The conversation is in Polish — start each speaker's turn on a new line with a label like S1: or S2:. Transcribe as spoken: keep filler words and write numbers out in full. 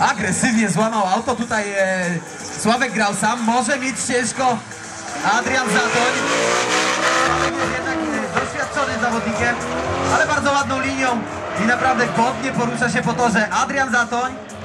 S1: agresywnie złamał auto. Tutaj e, Sławek grał sam, może mieć ciężko Adrian Zatoń. Sławek jest jednak e, doświadczonym zawodnikiem, ale bardzo ładną linią i naprawdę godnie porusza się po torze Adrian Zatoń.